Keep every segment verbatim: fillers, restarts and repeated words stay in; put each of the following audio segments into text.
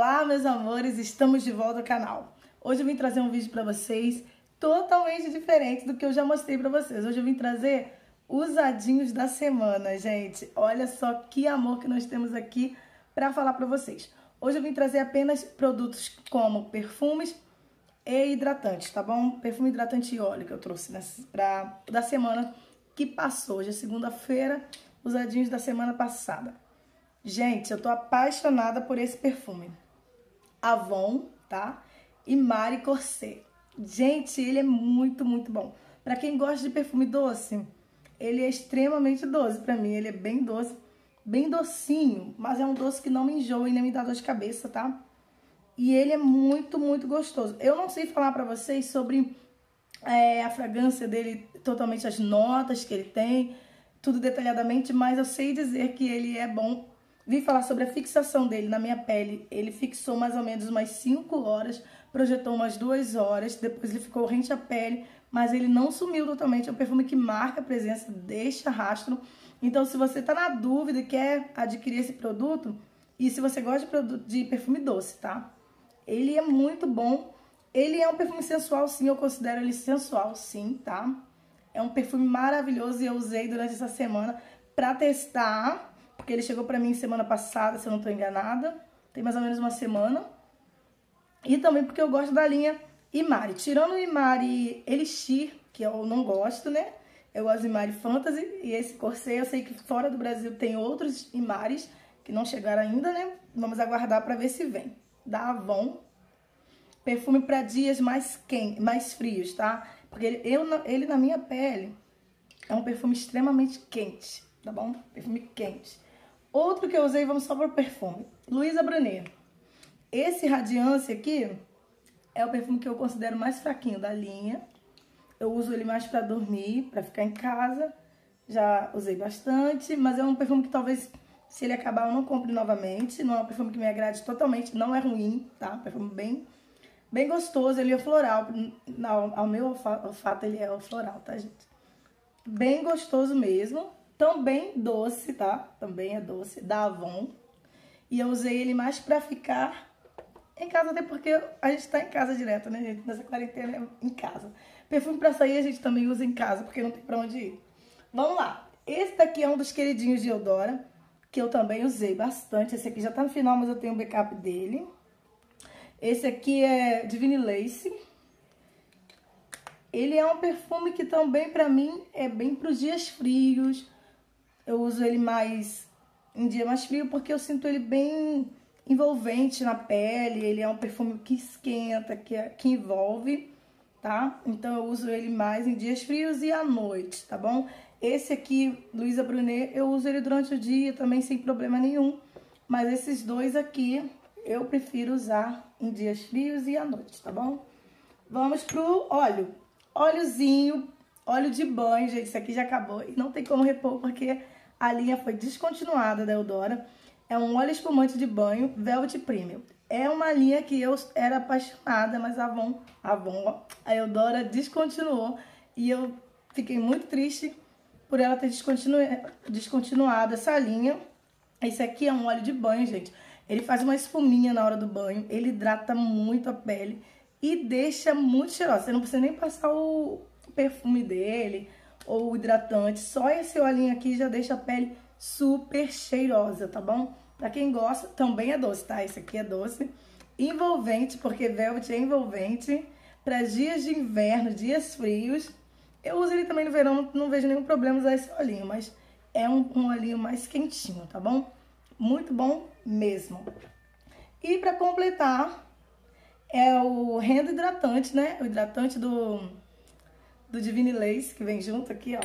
Olá, meus amores, estamos de volta ao canal. Hoje eu vim trazer um vídeo para vocês totalmente diferente do que eu já mostrei para vocês. Hoje eu vim trazer usadinhos da semana, gente. Olha só que amor que nós temos aqui para falar para vocês. Hoje eu vim trazer apenas produtos como perfumes e hidratantes, tá bom? Perfume, hidratante e óleo que eu trouxe nessa, pra, da semana que passou. Hoje é segunda-feira, usadinhos da semana passada. Gente, eu tô apaixonada por esse perfume. Avon, tá? E Marie Corset. Gente, ele é muito, muito bom. Pra quem gosta de perfume doce, ele é extremamente doce pra mim. Ele é bem doce, bem docinho, mas é um doce que não me enjoa e nem me dá dor de cabeça, tá? E ele é muito, muito gostoso. Eu não sei falar pra vocês sobre é, a fragrância dele, totalmente as notas que ele tem, tudo detalhadamente, mas eu sei dizer que ele é bom. Vim falar sobre a fixação dele na minha pele. Ele fixou mais ou menos umas cinco horas, projetou umas duas horas, depois ele ficou rente à pele, mas ele não sumiu totalmente. É um perfume que marca a presença, deixa rastro. Então, se você tá na dúvida e quer adquirir esse produto, e se você gosta de, produto, de perfume doce, tá? Ele é muito bom. Ele é um perfume sensual, sim, eu considero ele sensual, sim, tá? É um perfume maravilhoso e eu usei durante essa semana pra testar, porque ele chegou pra mim semana passada, se eu não tô enganada. Tem mais ou menos uma semana. E também porque eu gosto da linha Imari. Tirando o Imari Elixir, que eu não gosto, né? Eu gosto do Imari Fantasy e esse Corset. Eu sei que fora do Brasil tem outros Imaris que não chegaram ainda, né? Vamos aguardar pra ver se vem. Da Avon. Perfume pra dias mais quentes, mais frios, tá? Porque ele, eu, ele na minha pele é um perfume extremamente quente, tá bom? Perfume quente. Outro que eu usei, vamos só para o perfume. Luisa Brunet. Esse Radiance aqui é o perfume que eu considero mais fraquinho da linha. Eu uso ele mais para dormir, para ficar em casa. Já usei bastante, mas é um perfume que talvez, se ele acabar, eu não compre novamente. Não é um perfume que me agrade totalmente, não é ruim, tá? Perfume bem, bem gostoso, ele é floral. Ao, ao meu olfato, ele é floral, tá, gente? Bem gostoso mesmo. Também doce, tá? Também é doce, da Avon. E eu usei ele mais pra ficar em casa, até porque a gente tá em casa direto, né, gente? Nessa quarentena é em casa. Perfume pra sair a gente também usa em casa, porque não tem pra onde ir. Vamos lá. Esse daqui é um dos queridinhos de Eudora, que eu também usei bastante. Esse aqui já tá no final, mas eu tenho um backup dele. Esse aqui é Divine Lace. Ele é um perfume que também, pra mim, é bem pros dias frios. Eu uso ele mais em dia mais frio porque eu sinto ele bem envolvente na pele. Ele é um perfume que esquenta, que, que envolve, tá? Então eu uso ele mais em dias frios e à noite, tá bom? Esse aqui, Luisa Brunet, eu uso ele durante o dia também sem problema nenhum. Mas esses dois aqui eu prefiro usar em dias frios e à noite, tá bom? Vamos pro óleo. Óleozinho, óleo de banho, gente, isso aqui já acabou e não tem como repor porque a linha foi descontinuada da Eudora. É um óleo espumante de banho, Velvet Premium. É uma linha que eu era apaixonada, mas a Avon, a Avon, a Eudora descontinuou e eu fiquei muito triste por ela ter descontinu... descontinuado essa linha. Esse aqui é um óleo de banho, gente. Ele faz uma espuminha na hora do banho, ele hidrata muito a pele e deixa muito cheirosa. Você não precisa nem passar o perfume dele ou o hidratante. Só esse olhinho aqui já deixa a pele super cheirosa, tá bom? Pra quem gosta, também é doce, tá? Esse aqui é doce. Envolvente, porque Velvet é envolvente. Para dias de inverno, dias frios. Eu uso ele também no verão, não, não vejo nenhum problema usar esse olhinho, mas é um, um olhinho mais quentinho, tá bom? Muito bom mesmo. E pra completar, é o Rendo Hidratante, né? O hidratante do, do Divine Lace, que vem junto aqui, ó.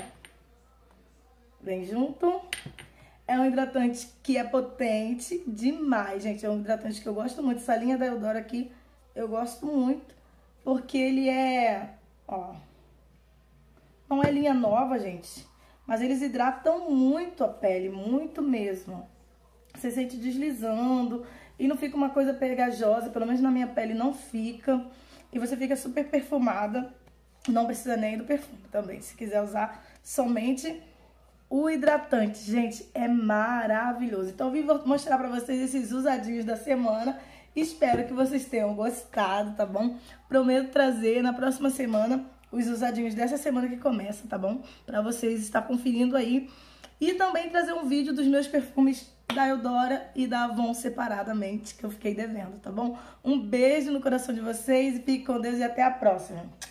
Vem junto. É um hidratante que é potente demais, gente. É um hidratante que eu gosto muito. Essa linha da Eudora aqui, eu gosto muito. Porque ele é, ó... Não é linha nova, gente. Mas eles hidratam muito a pele, muito mesmo. Você sente deslizando e não fica uma coisa pegajosa. Pelo menos na minha pele não fica. E você fica super perfumada. Não precisa nem do perfume também. Se quiser usar somente o hidratante, gente, é maravilhoso. Então eu vim mostrar pra vocês esses usadinhos da semana. Espero que vocês tenham gostado, tá bom? Prometo trazer na próxima semana os usadinhos dessa semana que começa, tá bom? Pra vocês estar conferindo aí. E também trazer um vídeo dos meus perfumes da Eudora e da Avon separadamente, que eu fiquei devendo, tá bom? Um beijo no coração de vocês e fique com Deus e até a próxima.